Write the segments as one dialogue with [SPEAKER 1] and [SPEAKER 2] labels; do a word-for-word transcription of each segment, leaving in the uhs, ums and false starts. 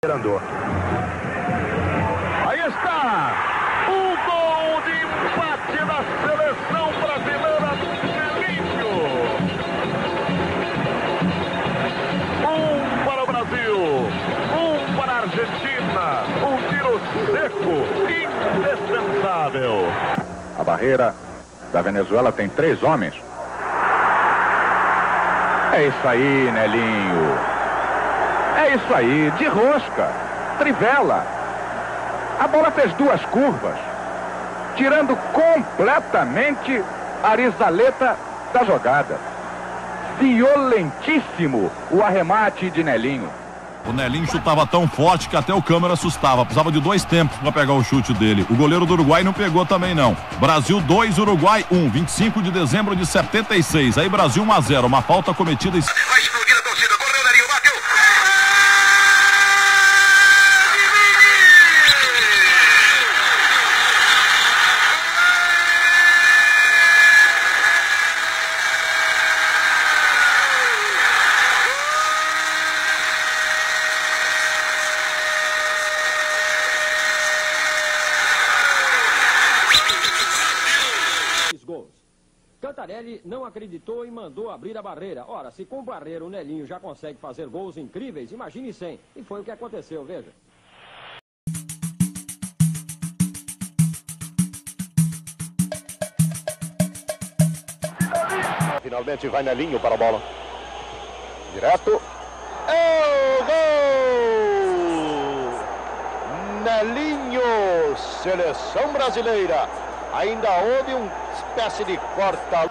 [SPEAKER 1] esperando. Aí está o gol de empate da seleção brasileira do Nelinho. Um para o Brasil, um para a Argentina. Um tiro seco, indefensável.
[SPEAKER 2] A barreira da Venezuela tem três homens. É isso aí, Nelinho. É isso aí, de rosca, trivela. A bola fez duas curvas, tirando completamente a risaleta da jogada. Violentíssimo o arremate de Nelinho.
[SPEAKER 3] O Nelinho chutava tão forte que até o câmera assustava. Precisava de dois tempos para pegar o chute dele. O goleiro do Uruguai não pegou também não. Brasil dois, Uruguai um. vinte e cinco de dezembro de setenta e seis. Aí Brasil um a zero. Uma falta cometida em...
[SPEAKER 1] Vai explodir a torcida. Correu o Nelinho, bateu.
[SPEAKER 4] Cantarelli não acreditou e mandou abrir a barreira. Ora, se com barreira o Nelinho já consegue fazer gols incríveis, imagine sem. E foi o que aconteceu, veja.
[SPEAKER 1] Finalmente vai Nelinho para a bola. Direto. É o gol! Nelinho, seleção brasileira. Ainda houve uma espécie de corta.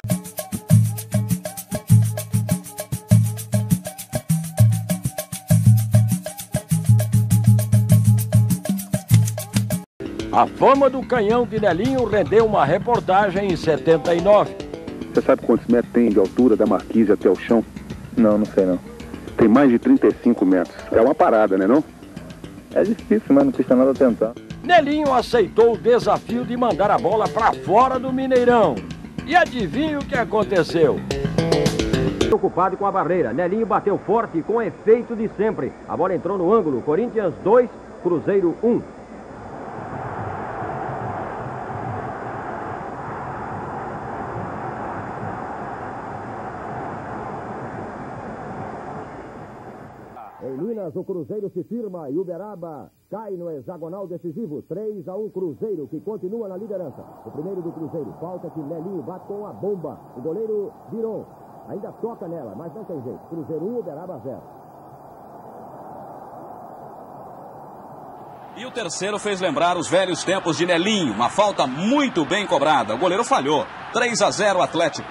[SPEAKER 4] A fama do canhão de Nelinho rendeu uma reportagem em setenta e nove.
[SPEAKER 5] Você sabe quantos metros tem de altura da marquise até o chão?
[SPEAKER 6] Não, não sei não.
[SPEAKER 5] Tem mais de trinta e cinco metros. É uma parada, né não?
[SPEAKER 6] É difícil, mas não custa nada tentar.
[SPEAKER 4] Nelinho aceitou o desafio de mandar a bola para fora do Mineirão. E adivinha o que aconteceu? Preocupado com a barreira, Nelinho bateu forte com efeito de sempre. A bola entrou no ângulo. Corinthians dois, Cruzeiro um. Em Minas, o Cruzeiro se firma e Uberaba cai no hexagonal decisivo. três a um Cruzeiro, que continua na liderança. O primeiro do Cruzeiro, falta que Nelinho bate com a bomba. O goleiro virou, ainda toca nela, mas não tem jeito. Cruzeiro um, Uberaba zero.
[SPEAKER 7] E o terceiro fez lembrar os velhos tempos de Nelinho. Uma falta muito bem cobrada. O goleiro falhou. três a zero Atlético.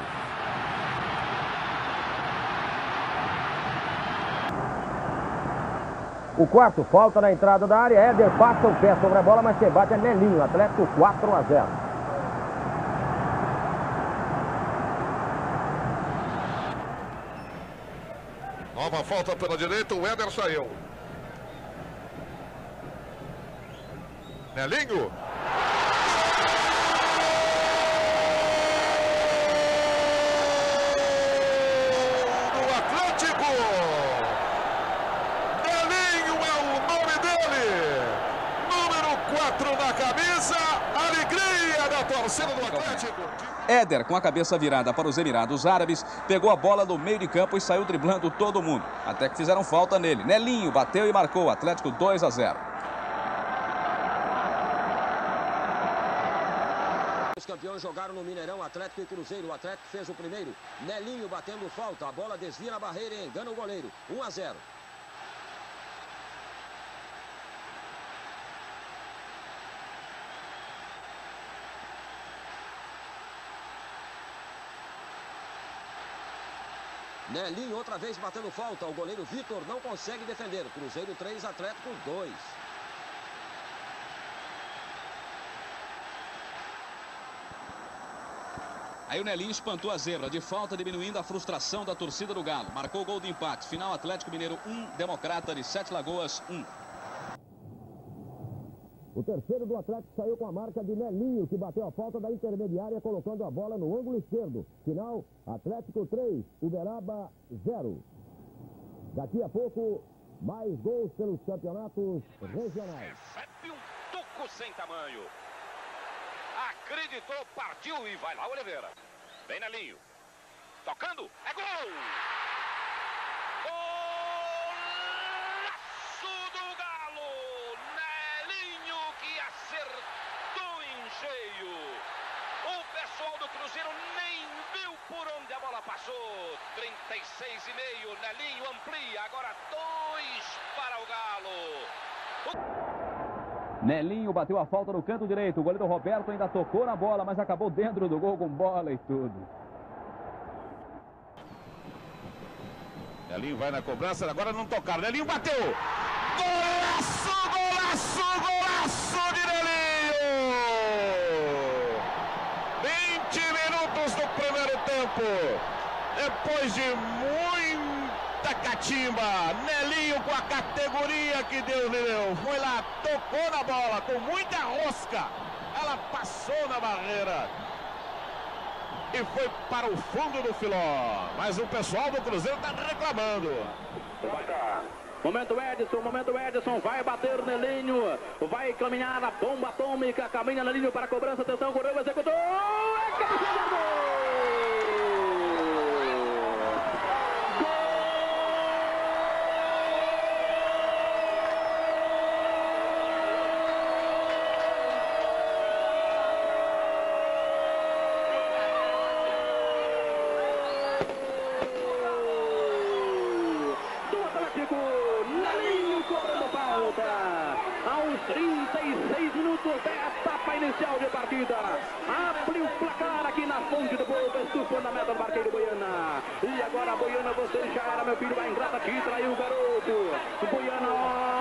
[SPEAKER 4] O quarto, falta na entrada da área. Éder passa o pé sobre a bola, mas quem bate é Nelinho. Atlético quatro a zero.
[SPEAKER 1] Nova falta pela direita, o Éder saiu. Nelinho. Do Atlético. quatro na camisa, alegria da torcida do Atlético.
[SPEAKER 7] Éder, com a cabeça virada para os Emirados Árabes, pegou a bola no meio de campo e saiu driblando todo mundo. Até que fizeram falta nele. Nelinho bateu e marcou. Atlético dois a zero.
[SPEAKER 4] Os campeões jogaram no Mineirão, Atlético e Cruzeiro. O Atlético fez o primeiro. Nelinho batendo falta. A bola desvia na barreira e engana o goleiro. um a zero. Nelinho outra vez batendo falta. O goleiro Vitor não consegue defender. Cruzeiro três, Atlético dois.
[SPEAKER 7] Aí o Nelinho espantou a zebra de falta, diminuindo a frustração da torcida do Galo. Marcou o gol de empate. Final Atlético Mineiro um, Democrata de Sete Lagoas um.
[SPEAKER 4] O terceiro do Atlético saiu com a marca de Nelinho, que bateu a falta da intermediária, colocando a bola no ângulo esquerdo. Final, Atlético três, Uberaba zero. Daqui a pouco, Mais gols pelos campeonatos regionais.
[SPEAKER 1] Recebe um toco sem tamanho. Acreditou, partiu e vai lá Oliveira. Vem Nelinho. Tocando, é gol! Golaço do Galo! Nelinho que acertou em cheio. O pessoal do Cruzeiro nem viu por onde a bola passou. trinta e seis e meio, Nelinho amplia, agora dois para o Galo.
[SPEAKER 7] Nelinho bateu a falta no canto direito. O goleiro Roberto ainda tocou na bola, mas acabou dentro do gol com bola e tudo.
[SPEAKER 2] Nelinho vai na cobrança, agora não tocaram. Nelinho bateu! Golaço, golaço, golaço de Nelinho! vinte minutos do primeiro tempo. Depois de muita catimba, Nelinho com a categoria que Deus lhe deu. Foi lá, tocou na bola com muita rosca. Ela passou na barreira e foi para o fundo do filó. Mas o pessoal do Cruzeiro está reclamando.
[SPEAKER 8] Momento Edson, momento Edson, vai bater Nelinho, vai caminhar a bomba atômica, caminha Nelinho para a cobrança, atenção, correu, executou, é Nelinho cobrando falta aos trinta e seis minutos da etapa inicial de partida. Abre o placar aqui na fonte do povo, estufando na meta do barqueiro Boiana. E agora Boiana, você já era meu filho, vai ingrata, te traiu o garoto. Boiana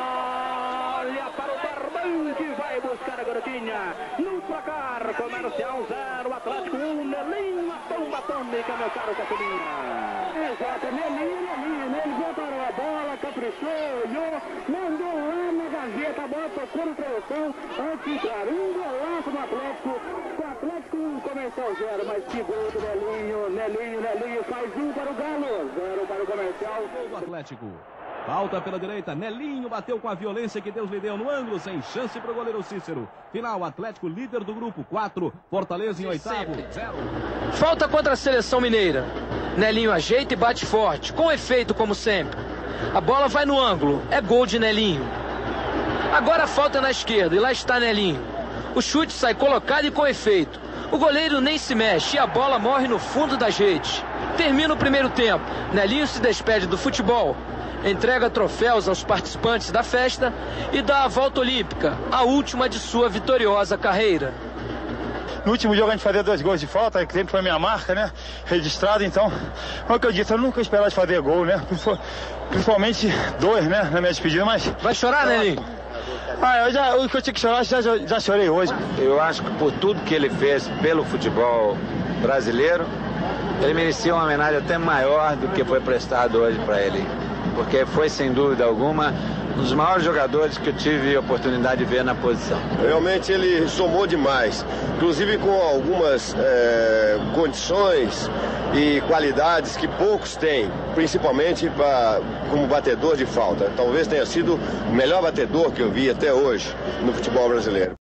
[SPEAKER 8] olha para o Barbão que vai buscar a garotinha. No placar, Comercial zero, Atlético um, Nelinho, a bomba atômica, meu caro Caçulinha.
[SPEAKER 9] Exato, Nelinho, Nelinho, ele botou a bola, caprichou, olhou, mandou lá na gaveta, a bola tocou no travessão, antes claro, um golaço do Atlético, o Atlético um, Comercial zero, mas que gol do Nelinho, Nelinho, Nelinho, faz um para o Galo, zero para o Comercial.
[SPEAKER 7] Gol do Atlético. Falta pela direita, Nelinho bateu com a violência que Deus lhe deu no ângulo, sem chance para o goleiro Cícero. Final, Atlético líder do grupo, quatro, Fortaleza em oitavo, zero.
[SPEAKER 10] Falta contra a Seleção Mineira. Nelinho ajeita e bate forte, com efeito como sempre. A bola vai no ângulo, é gol de Nelinho. Agora a falta na esquerda e lá está Nelinho. O chute sai colocado e com efeito. O goleiro nem se mexe e a bola morre no fundo das redes. Termina o primeiro tempo, Nelinho se despede do futebol. Entrega troféus aos participantes da festa e dá a volta olímpica, a última de sua vitoriosa carreira.
[SPEAKER 11] No último jogo a gente fazia dois gols de falta, que sempre foi minha marca, né? Registrada, então, como eu disse, eu nunca esperava fazer gol, né? Principalmente dois, né? Na minha despedida, mas...
[SPEAKER 10] Vai chorar, Nelinho?
[SPEAKER 11] Ah, eu já, o que eu tinha que chorar, já, já, já chorei hoje.
[SPEAKER 12] Eu acho que por tudo que ele fez pelo futebol brasileiro, ele merecia uma homenagem até maior do que foi prestado hoje para ele. Porque foi, sem dúvida alguma, um dos maiores jogadores que eu tive a oportunidade de ver na posição.
[SPEAKER 13] Realmente ele somou demais, inclusive com algumas é, condições e qualidades que poucos têm, principalmente pra, como batedor de falta. Talvez tenha sido o melhor batedor que eu vi até hoje no futebol brasileiro.